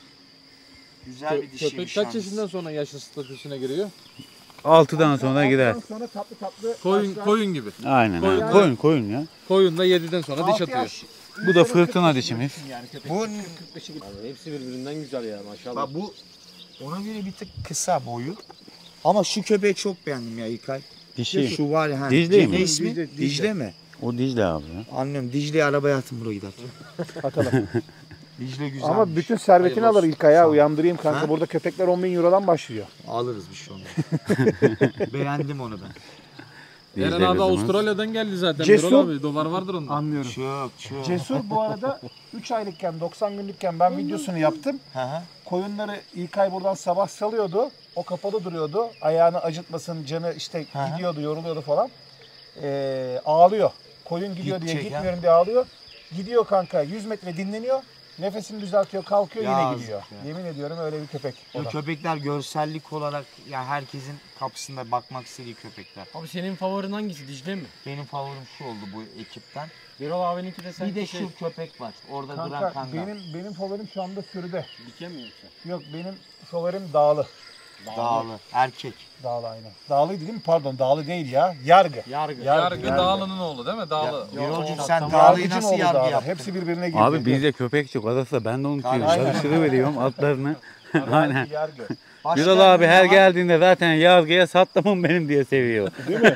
[SPEAKER 1] Güzel bir dişiymiş
[SPEAKER 9] Köpek kaç
[SPEAKER 1] yalnız.
[SPEAKER 9] yaşından sonra yaşlı statüsüne giriyor?
[SPEAKER 2] 6'dan sonra gider.
[SPEAKER 7] Ondan sonra tatlı tatlı.
[SPEAKER 9] Koyun gibi.
[SPEAKER 2] Aynen
[SPEAKER 9] Koyun.
[SPEAKER 2] abi. Koyun ya.
[SPEAKER 9] Koyun da 7'den sonra diş
[SPEAKER 7] 6
[SPEAKER 9] atıyor.
[SPEAKER 7] yaş.
[SPEAKER 2] Bu da fırtına dişimiz.
[SPEAKER 7] Yani köpek.
[SPEAKER 1] Bu
[SPEAKER 9] Abi hepsi birbirinden güzel ya maşallah.
[SPEAKER 1] bak bu ona göre bir tık kısa boyu. Ama şu köpeği çok beğendim ya İlkay.
[SPEAKER 2] Dişi.
[SPEAKER 1] Şu var ya.
[SPEAKER 2] Dicle mi?
[SPEAKER 1] Ne ismi?
[SPEAKER 7] Dicle.
[SPEAKER 1] Dicle mi?
[SPEAKER 2] O Dicle abi ya.
[SPEAKER 1] Anlıyorum. Dicle'yi arabaya atın buraya giderken.
[SPEAKER 7] Atalım.
[SPEAKER 1] Dicle güzel.
[SPEAKER 7] Ama bütün servetini
[SPEAKER 9] Hayırlı
[SPEAKER 7] alır
[SPEAKER 9] olsun.
[SPEAKER 7] İlkay ya. Uyandırayım kanka.
[SPEAKER 1] Ha?
[SPEAKER 7] Burada köpekler 10.000 Euro'dan başlıyor.
[SPEAKER 1] Alırız bir şey olmaz. Beğendim onu ben.
[SPEAKER 9] Eren
[SPEAKER 2] Dicle
[SPEAKER 9] abi
[SPEAKER 2] kızımız.
[SPEAKER 9] Avustralya'dan geldi zaten.
[SPEAKER 7] Cesur.
[SPEAKER 9] Birol abi dolar vardır onda.
[SPEAKER 7] Anlıyorum.
[SPEAKER 1] Çok.
[SPEAKER 7] Cesur bu arada 3 aylıkken 90 günlükken ben videosunu yaptım.
[SPEAKER 1] Hı hı.
[SPEAKER 7] Koyunları İlkay buradan sabah salıyordu. O kapalı duruyordu. Ayağını acıtmasın, canı işte
[SPEAKER 1] Hı hı.
[SPEAKER 7] gidiyordu, yoruluyordu falan. Ağlıyor. Koyun gidiyor diye
[SPEAKER 1] Gidecek
[SPEAKER 7] gitmiyorum diye ağlıyor. Gidiyor kanka 100 metre dinleniyor. Nefesini düzeltiyor, kalkıyor yine
[SPEAKER 1] Yazık
[SPEAKER 7] gidiyor.
[SPEAKER 1] ya.
[SPEAKER 7] Yemin ediyorum öyle bir köpek. o
[SPEAKER 1] Bu
[SPEAKER 7] da.
[SPEAKER 1] köpekler görsellik olarak ya herkesin kapısında bakmak istediği köpekler.
[SPEAKER 9] Abi senin favorin hangisi? Dicle mi?
[SPEAKER 1] Benim favorim şu oldu bu ekipten.
[SPEAKER 9] Birol abininki de
[SPEAKER 1] Bir de şu köpek var. Orada duran
[SPEAKER 7] Kanka
[SPEAKER 1] kangal.
[SPEAKER 7] benim favorim şu anda sürüde.
[SPEAKER 9] Dike mi yoksa?
[SPEAKER 7] Yok benim favorim dağlı.
[SPEAKER 1] Dağlı. Erkek.
[SPEAKER 7] Dağlı aynen. Dağlıydı değil mi? Pardon dağlı değil ya. Yargı.
[SPEAKER 9] Yargı.
[SPEAKER 7] Yargı.
[SPEAKER 9] Dağlı'nın oğlu değil mi? Dağlı.
[SPEAKER 1] Birol'cum sen
[SPEAKER 7] Yargıcın
[SPEAKER 1] dağlıyı nasıl
[SPEAKER 7] oğlu
[SPEAKER 1] yargı
[SPEAKER 7] dağlı.
[SPEAKER 1] yaptın?
[SPEAKER 7] Hepsi birbirine girdi.
[SPEAKER 2] Abi bizde köpek çok. Arası ben de unutuyorum.
[SPEAKER 1] Aynen.
[SPEAKER 2] Karıştırıveriyorum altlarını. Aynen.
[SPEAKER 7] Yargı.
[SPEAKER 1] Başka
[SPEAKER 2] Birol abi
[SPEAKER 1] ne
[SPEAKER 2] her
[SPEAKER 1] var?
[SPEAKER 2] geldiğinde zaten yargıya sattımım benim diye seviyor.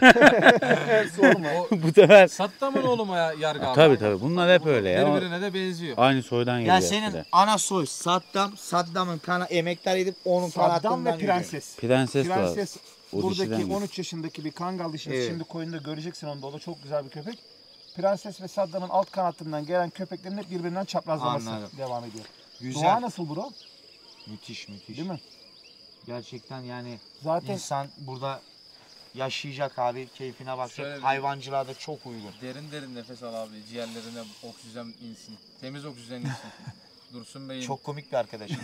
[SPEAKER 7] Sorma.
[SPEAKER 2] Bu sefer
[SPEAKER 9] Sattımın oğlu mu ya yargı abi?
[SPEAKER 2] tabii bunlar hep öyle ya.
[SPEAKER 9] Birbirine de benziyor.
[SPEAKER 2] Aynı soydan geliyor.
[SPEAKER 1] Ya senin ana soy Saddam, Saddam'ın emektar edip onun
[SPEAKER 7] Saddam
[SPEAKER 1] kanatlarından
[SPEAKER 7] ve Prenses.
[SPEAKER 2] Prenses var.
[SPEAKER 7] Prenses
[SPEAKER 2] O dişiden
[SPEAKER 7] buradaki
[SPEAKER 2] geliyor.
[SPEAKER 7] 13 yaşındaki bir kangal dişimiz.
[SPEAKER 1] Evet.
[SPEAKER 7] Şimdi koyunda göreceksin onu da. O da çok güzel bir köpek. Prenses ve Saddam'ın alt kanatından gelen köpeklerin hep birbirinden çaprazlaması
[SPEAKER 1] Anladım.
[SPEAKER 7] devam ediyor.
[SPEAKER 1] Güzel.
[SPEAKER 7] Doğa nasıl bro?
[SPEAKER 1] Müthiş müthiş.
[SPEAKER 7] Değil mi?
[SPEAKER 1] Gerçekten yani
[SPEAKER 7] Zaten
[SPEAKER 1] insan burada yaşayacak abi, keyfine bakacak.
[SPEAKER 9] Şöyle bir-
[SPEAKER 1] Hayvancılığa da çok uygun.
[SPEAKER 9] Derin nefes al abi. Ciğerlerine oksijen insin. Temiz oksijen insin. Dursun Bey'in.
[SPEAKER 1] Çok komik bir arkadaşım.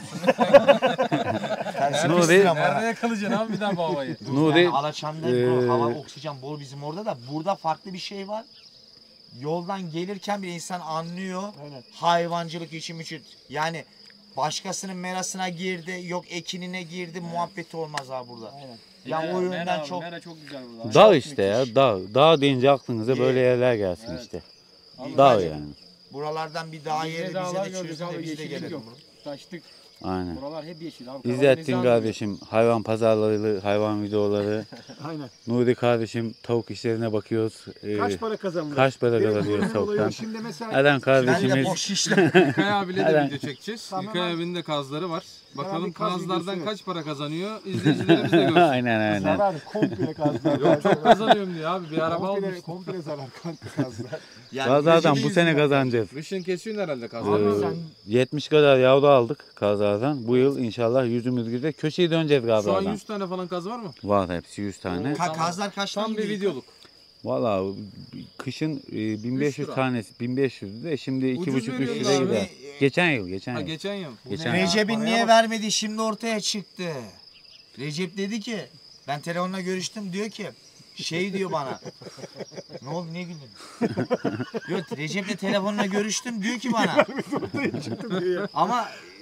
[SPEAKER 2] Nuri,
[SPEAKER 9] Nerede yakalayacaksın abi bir daha bu havayı?
[SPEAKER 2] Nuri,
[SPEAKER 1] Yani Alaçam'da hava oksijen bol bizim orada da burada farklı bir şey var. Yoldan gelirken bir insan anlıyor.
[SPEAKER 7] Aynen.
[SPEAKER 1] Hayvancılık için. Yani başkasının merasına girdi, yok ekinine girdi, muhabbeti olmaz abi burada. Ya o yönden çok
[SPEAKER 9] Mera çok güzel burada.
[SPEAKER 2] dağ işte ya dağ. Dağ deyince aklınıza böyle yerler gelsin işte. Dağ yani.
[SPEAKER 1] buralardan bir dağ yeri bize de çözün de biz de gelelim.
[SPEAKER 9] Taştık.
[SPEAKER 2] Aynen.
[SPEAKER 9] Buralar hep yeşil abi.
[SPEAKER 2] İzzettin kardeşim hayvan pazarları, hayvan videoları.
[SPEAKER 7] aynen.
[SPEAKER 2] Nuri kardeşim tavuk işlerine bakıyoruz.
[SPEAKER 7] Kaç para kazanılır?
[SPEAKER 2] Kaç para
[SPEAKER 7] Benim
[SPEAKER 2] kazanıyoruz
[SPEAKER 7] favorim oluyor.
[SPEAKER 2] tavuktan.
[SPEAKER 7] Şimdi mesela
[SPEAKER 2] Eren
[SPEAKER 1] Ben de
[SPEAKER 2] kardeşimiz
[SPEAKER 1] boş işler.
[SPEAKER 9] İlkay abiyle de
[SPEAKER 2] Aynen.
[SPEAKER 9] video çekeceğiz.
[SPEAKER 7] Tamam
[SPEAKER 9] İlkay
[SPEAKER 7] abi.
[SPEAKER 9] abinin de kazları var. Bakalım
[SPEAKER 7] bir kaz
[SPEAKER 9] kazlardan
[SPEAKER 7] videosu
[SPEAKER 9] kaç para kazanıyor izleyicilerimiz de görsün.
[SPEAKER 2] aynen.
[SPEAKER 7] zarar komple kazlar.
[SPEAKER 9] Yok çok kazanıyorum diyor abi. Bir araba
[SPEAKER 7] komple,
[SPEAKER 9] almıştım.
[SPEAKER 7] komple zarar kanka kazlar.
[SPEAKER 2] Kazlardan bu sene kazanacağız.
[SPEAKER 9] Mışın kesiyorsun herhalde kazları.
[SPEAKER 2] 70 kadar yavru aldık kazlardan. Bu yıl inşallah yüzümüz güzel. Köşeyi döneceğiz
[SPEAKER 9] Şu an
[SPEAKER 2] kazlardan.
[SPEAKER 9] 100 tane falan kaz var mı?
[SPEAKER 2] Var hepsi 100 tane.
[SPEAKER 1] Kazlar kaçtan
[SPEAKER 9] Tam bir
[SPEAKER 1] gidiyor?
[SPEAKER 9] videoluk.
[SPEAKER 2] Valla kışın 1500
[SPEAKER 9] lira.
[SPEAKER 2] tanesi 1500 de şimdi
[SPEAKER 9] Ucuz
[SPEAKER 2] 2,5-3
[SPEAKER 9] veriyorsun
[SPEAKER 2] liraya
[SPEAKER 9] abi.
[SPEAKER 2] gider. Geçen yıl.
[SPEAKER 9] Ha geçen yıl.
[SPEAKER 2] Geçen
[SPEAKER 1] Recep'in
[SPEAKER 7] Paraya
[SPEAKER 1] niye
[SPEAKER 7] bak.
[SPEAKER 1] vermedi şimdi ortaya çıktı. Recep dedi ki ben telefonla görüştüm diyor ki şey diyor bana. Ne oldu niye güldün? Yok Recep'le telefonla görüştüm diyor ki bana. Ama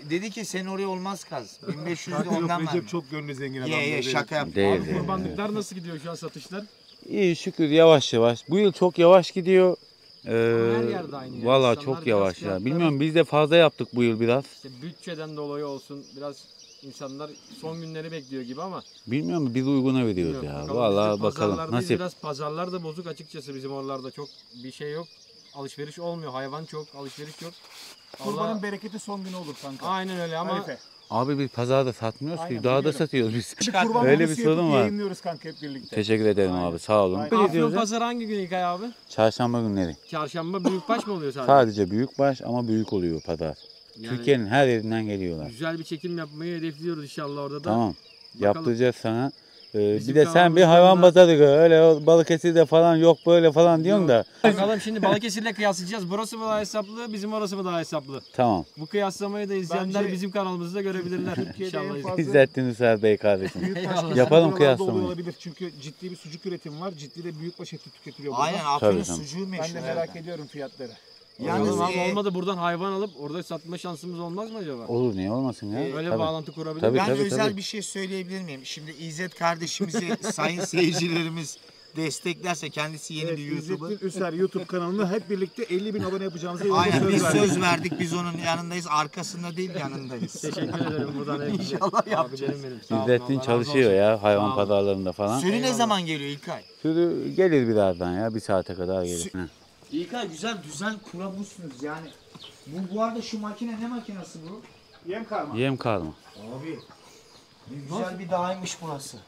[SPEAKER 1] dedi ki sen oraya olmaz kaz. 1500 de
[SPEAKER 7] Kanka yok,
[SPEAKER 1] ondan
[SPEAKER 7] Recep
[SPEAKER 1] verdim.
[SPEAKER 7] çok gönlü zengin adam.
[SPEAKER 1] Ye
[SPEAKER 7] değil.
[SPEAKER 1] şaka yap.
[SPEAKER 2] Değil.
[SPEAKER 9] Abi kurbanlıklar nasıl gidiyor şu an satışlar?
[SPEAKER 2] İyi şükür yavaş yavaş. Bu yıl çok yavaş gidiyor.
[SPEAKER 9] Her yerde aynı ya.
[SPEAKER 2] Valla
[SPEAKER 9] İnsanlar
[SPEAKER 2] çok
[SPEAKER 9] biraz
[SPEAKER 2] yavaş ya.
[SPEAKER 9] fiyatları-
[SPEAKER 2] Bilmiyorum biz de fazla yaptık bu yıl biraz.
[SPEAKER 9] İşte bütçeden dolayı olsun biraz insanlar son günleri bekliyor gibi ama
[SPEAKER 2] Bilmiyorum biz uyguna veriyoruz
[SPEAKER 9] bilmiyorum.
[SPEAKER 2] ya.
[SPEAKER 9] Bakalım,
[SPEAKER 2] Valla
[SPEAKER 9] biz de
[SPEAKER 2] bakalım
[SPEAKER 9] pazarlardayız,
[SPEAKER 2] nasip.
[SPEAKER 9] Biraz pazarlar da bozuk açıkçası bizim oralarda çok bir şey yok. Alışveriş olmuyor. Hayvan çok, alışveriş yok.
[SPEAKER 7] Kurbanın
[SPEAKER 9] Allah...
[SPEAKER 7] bereketi son günü olur kanka.
[SPEAKER 9] Aynen öyle ama
[SPEAKER 7] Arife.
[SPEAKER 2] Abi biz pazarda satmıyoruz
[SPEAKER 7] Aynen,
[SPEAKER 2] ki. Dağda
[SPEAKER 7] biliyorum.
[SPEAKER 2] satıyoruz biz.
[SPEAKER 7] Kurban
[SPEAKER 2] Öyle
[SPEAKER 7] videosu
[SPEAKER 2] bir sorun
[SPEAKER 7] yapıp
[SPEAKER 2] var.
[SPEAKER 7] Yayınlıyoruz kanka hep birlikte.
[SPEAKER 2] Teşekkür ederim
[SPEAKER 7] Aynen.
[SPEAKER 2] abi sağ olun.
[SPEAKER 7] Aynen.
[SPEAKER 2] Ne
[SPEAKER 9] Afyon
[SPEAKER 2] diyoruz ya?
[SPEAKER 9] pazarı hangi gün İlkay abi?
[SPEAKER 2] Çarşamba günleri.
[SPEAKER 9] Çarşamba büyükbaş mı oluyor sadece?
[SPEAKER 2] Sadece büyükbaş ama büyük oluyor pazar.
[SPEAKER 9] Yani
[SPEAKER 2] Türkiye'nin her yerinden geliyorlar.
[SPEAKER 9] güzel bir çekim yapmayı hedefliyoruz inşallah orada da.
[SPEAKER 2] Tamam.
[SPEAKER 9] Bakalım.
[SPEAKER 2] Yaptıracağız sana. Bir
[SPEAKER 9] Bizim
[SPEAKER 2] de sen bir
[SPEAKER 9] kanalımızdan
[SPEAKER 2] hayvan
[SPEAKER 9] da-
[SPEAKER 2] pazarı gör. Öyle o Balıkesir'de falan yok böyle falan diyorsun da.
[SPEAKER 9] Bakalım şimdi Balıkesir'le kıyaslayacağız. Burası mı daha hesaplı, bizim orası mı daha hesaplı?
[SPEAKER 2] Tamam.
[SPEAKER 9] Bu kıyaslamayı da izleyenler
[SPEAKER 7] Bence
[SPEAKER 9] bizim kanalımızda görebilirler.
[SPEAKER 7] Türkiye'de en
[SPEAKER 9] İnşallah.
[SPEAKER 7] fazla-
[SPEAKER 2] İzzettin Üser Bey kardeşim.
[SPEAKER 7] Büyükbaş
[SPEAKER 9] Eyvallah.
[SPEAKER 7] kesim
[SPEAKER 2] Yapalım
[SPEAKER 7] buralarda
[SPEAKER 2] kıyaslamayı.
[SPEAKER 7] oluyor olabilir. Çünkü ciddi bir sucuk üretimi var. Ciddi de büyükbaş eti tüketiliyor burada.
[SPEAKER 1] Aynen Afyon'un
[SPEAKER 2] Tabii, tabii.
[SPEAKER 1] sucuğu
[SPEAKER 7] Ben
[SPEAKER 1] meşhur.
[SPEAKER 7] de merak ediyorum fiyatları.
[SPEAKER 1] Yalnız
[SPEAKER 9] Yalnız olmadı buradan hayvan alıp orada satma şansımız olmaz mı acaba?
[SPEAKER 2] Olur niye olmasın ya?
[SPEAKER 9] Öyle
[SPEAKER 2] Tabii.
[SPEAKER 9] bağlantı kurabilir
[SPEAKER 2] Tabii,
[SPEAKER 9] miyiz?
[SPEAKER 1] ben
[SPEAKER 2] tabii,
[SPEAKER 1] özel
[SPEAKER 2] tabii.
[SPEAKER 1] bir şey söyleyebilir miyim? Şimdi İzzet kardeşimizi sayın seyircilerimiz desteklerse kendisi yeni
[SPEAKER 7] Evet,
[SPEAKER 1] bir YouTuber.
[SPEAKER 7] İzzettin Üser YouTube kanalını hep birlikte 50.000 abone yapacağımıza yine
[SPEAKER 1] Aynen
[SPEAKER 7] söz
[SPEAKER 1] biz
[SPEAKER 7] verdik.
[SPEAKER 1] söz verdik. Biz onun yanındayız. Arkasında değil yanındayız.
[SPEAKER 9] Teşekkür ederim buradan hepinize.
[SPEAKER 1] İnşallah yapacağız.
[SPEAKER 9] Abilerim benim. Sağ olun,
[SPEAKER 2] İzzettin
[SPEAKER 9] Allah razı
[SPEAKER 2] çalışıyor
[SPEAKER 9] olsun.
[SPEAKER 2] ya hayvan
[SPEAKER 9] Sağ olun.
[SPEAKER 2] pazarlarında falan.
[SPEAKER 1] Sürü ne zaman geliyor İlkay?
[SPEAKER 2] Sürü gelir birazdan ya. Bir saate kadar gelir. Hı.
[SPEAKER 1] İlkay güzel düzen kurabilirsiniz yani. Bu arada şu makine ne makinesi bu?
[SPEAKER 7] Yem karma.
[SPEAKER 2] Yem karma.
[SPEAKER 1] Abi ne güzel bir dağymış burası.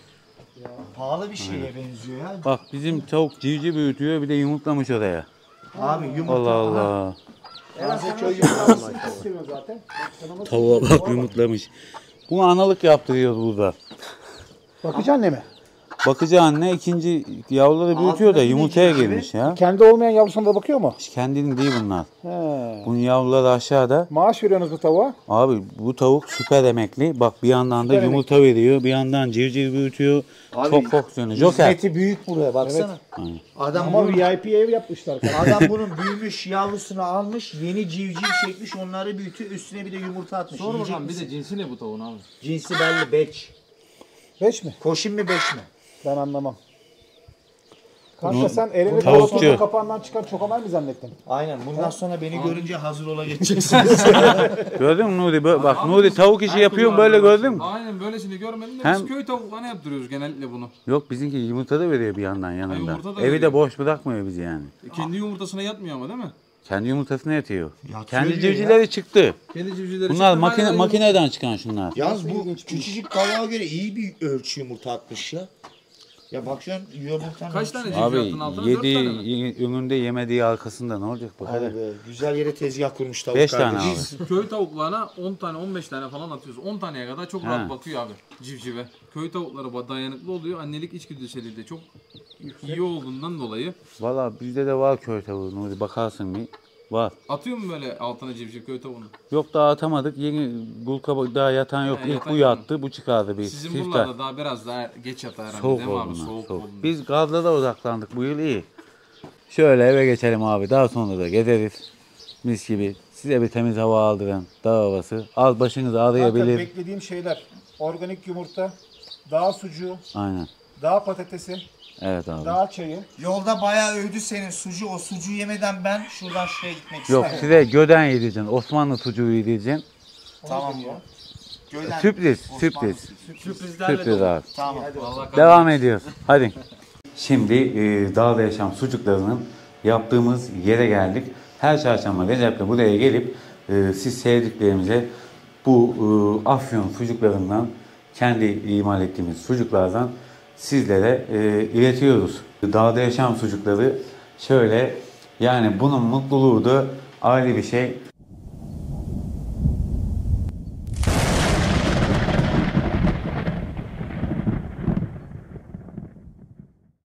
[SPEAKER 1] Pahalı bir şeye benziyor ya.
[SPEAKER 2] Bak bizim tavuk civciv büyütüyor bir de yumurtlamış oraya.
[SPEAKER 1] Abi yumurta.
[SPEAKER 2] Allah Allah.
[SPEAKER 7] Taze köy yumurtasını çok seviyor zaten.
[SPEAKER 2] Tavuğa bak yumurtlamış. Bu analık yaptırıyoruz burada.
[SPEAKER 7] Bakıcı anne mi?
[SPEAKER 2] Bakıcı anne ikinci yavruları büyütüyor da
[SPEAKER 1] Altındaki
[SPEAKER 2] yumurtaya
[SPEAKER 1] ne gibi?
[SPEAKER 2] girmiş ya.
[SPEAKER 7] Kendi olmayan yavrusuna da bakıyor mu?
[SPEAKER 2] Kendinin değil bunlar.
[SPEAKER 7] He.
[SPEAKER 2] Bunun yavruları aşağıda.
[SPEAKER 7] Maaş veriyorsunuz bu tavuğa.
[SPEAKER 2] Abi bu tavuk süper emekli. Bak bir yandan da
[SPEAKER 7] Süper
[SPEAKER 2] yumurta veriyor. Bir yandan civciv büyütüyor.
[SPEAKER 1] Abi,
[SPEAKER 2] Çok fonksiyonu. Joker.
[SPEAKER 1] Hizmeti büyük buraya baksana.
[SPEAKER 2] Aynen.
[SPEAKER 1] Adam
[SPEAKER 7] Ama
[SPEAKER 1] bunun,
[SPEAKER 7] VIP ev yapmışlar.
[SPEAKER 1] adam bunun büyümüş yavrusunu almış, yeni civciv çekmiş, onları büyütüyor, üstüne bir de yumurta atmış.
[SPEAKER 8] Sor
[SPEAKER 1] Yiyecek
[SPEAKER 8] bakalım bir
[SPEAKER 1] misin?
[SPEAKER 8] de cinsi ne bu tavuğun abi?
[SPEAKER 1] Cinsi belli, beç.
[SPEAKER 7] 5 mi?
[SPEAKER 1] Koşun mu beş mi?
[SPEAKER 7] Ben anlamam. Kanka sen elini
[SPEAKER 2] tavukçu.
[SPEAKER 7] tavukçu kapağından çıkan çokomay mı zannettin?
[SPEAKER 1] Aynen. Bundan sonra beni görünce hazır ola geçeceksiniz.
[SPEAKER 2] Gördün mü Nuri? Bak
[SPEAKER 8] Abi
[SPEAKER 2] Nuri
[SPEAKER 8] biz
[SPEAKER 2] tavuk işi
[SPEAKER 8] her
[SPEAKER 2] yapıyor
[SPEAKER 8] türlü
[SPEAKER 2] böyle
[SPEAKER 8] arkadaşız.
[SPEAKER 2] gördün mü?
[SPEAKER 8] Aynen böylesini görmedim de
[SPEAKER 2] Hem-
[SPEAKER 8] biz köy tavuklarına yaptırıyoruz genellikle bunu.
[SPEAKER 2] Yok bizimki yumurta da veriyor bir yandan yanında.
[SPEAKER 8] yumurta da
[SPEAKER 2] Evi de
[SPEAKER 8] veriyor.
[SPEAKER 2] boş bırakmıyor bizi yani.
[SPEAKER 8] Kendi yumurtasına yatmıyor ama değil mi?
[SPEAKER 2] Kendi yumurtasına yatıyor.
[SPEAKER 1] Yatıyor
[SPEAKER 2] Kendi
[SPEAKER 1] diyor
[SPEAKER 2] civcivleri çıktı.
[SPEAKER 8] Kendi civcivleri
[SPEAKER 2] Bunlar
[SPEAKER 8] çıktı,
[SPEAKER 2] makine
[SPEAKER 8] hala
[SPEAKER 2] makineden çıkan şunlar.
[SPEAKER 1] Yalnız bu küçücük tavuğa göre iyi bir ölçü yumurta atmış ya. Ya bak şu an yumurtanın
[SPEAKER 8] Kaç tane
[SPEAKER 1] ölçüsü-
[SPEAKER 8] civciv
[SPEAKER 2] Abi
[SPEAKER 8] yaptın altına? 4 tane mi?
[SPEAKER 2] yedi önünde yemediği arkasında ne olacak bu
[SPEAKER 1] Abi
[SPEAKER 2] kadar?
[SPEAKER 1] be, güzel yere tezgah kurmuş tavuk
[SPEAKER 2] 5 tane
[SPEAKER 1] kardeşim.
[SPEAKER 2] abi.
[SPEAKER 8] Biz köy tavuklarına 10 tane 15 tane falan atıyoruz. 10 taneye kadar çok rahat
[SPEAKER 2] He.
[SPEAKER 8] bakıyor abi civcive. Köy tavukları dayanıklı oluyor. Annelik içgüdüseli de çok iyi olduğundan dolayı.
[SPEAKER 2] Valla bizde de var köy tavuğu Nuri bakarsın bir. Var.
[SPEAKER 8] Atıyor mu böyle altına civciv köy tavuğunu?
[SPEAKER 2] Yok daha atamadık. Yeni bulka daha yatan yok.
[SPEAKER 8] He,
[SPEAKER 2] İlk
[SPEAKER 8] yatan
[SPEAKER 2] bu
[SPEAKER 8] yok.
[SPEAKER 2] yattı. Bu çıkardı bir.
[SPEAKER 8] Sizin
[SPEAKER 2] Siftah.
[SPEAKER 8] buralarda daha biraz daha geç yatar herhalde
[SPEAKER 2] Soğuk
[SPEAKER 8] değil mi
[SPEAKER 2] oldu
[SPEAKER 8] abi?
[SPEAKER 2] bunlar,
[SPEAKER 8] Soğuk
[SPEAKER 2] soğuk.
[SPEAKER 8] oldu.
[SPEAKER 2] Biz gazlara odaklandık. Bu yıl iyi. Şöyle eve geçelim abi. Daha sonra da gezeriz. Mis gibi. Size bir temiz hava aldıran dağ havası. Az başınızı
[SPEAKER 7] Kanka
[SPEAKER 2] ağrıyabilir.
[SPEAKER 7] beklediğim şeyler. Organik yumurta, dağ sucuğu,
[SPEAKER 2] Aynen.
[SPEAKER 7] dağ patatesi,
[SPEAKER 2] Evet abi.
[SPEAKER 7] dağ çayı.
[SPEAKER 1] Yolda bayağı övdü senin sucuğu. O sucuğu yemeden ben şuradan şuraya gitmek
[SPEAKER 2] Yok
[SPEAKER 1] isterim.
[SPEAKER 2] size göden yedireceksin. Osmanlı sucuğu yedireceksin.
[SPEAKER 1] Tamam ya. Göyden-
[SPEAKER 2] Sürpriz.
[SPEAKER 1] Osmanlı
[SPEAKER 2] Sürpriz.
[SPEAKER 9] Sürprizlerle
[SPEAKER 2] Sürpriz
[SPEAKER 9] dolu.
[SPEAKER 2] abi.
[SPEAKER 1] Tamam.
[SPEAKER 8] Vallahi
[SPEAKER 2] Devam ediyoruz. Hadi. Şimdi dağda yaşam sucuklarının yaptığımız yere geldik. Her çarşamba Recep'le buraya gelip siz sevdiklerimize bu Afyon sucuklarından kendi imal ettiğimiz sucuklardan sizlere iletiyoruz. Dağda yaşam sucukları şöyle yani bunun mutluluğu da ayrı bir şey.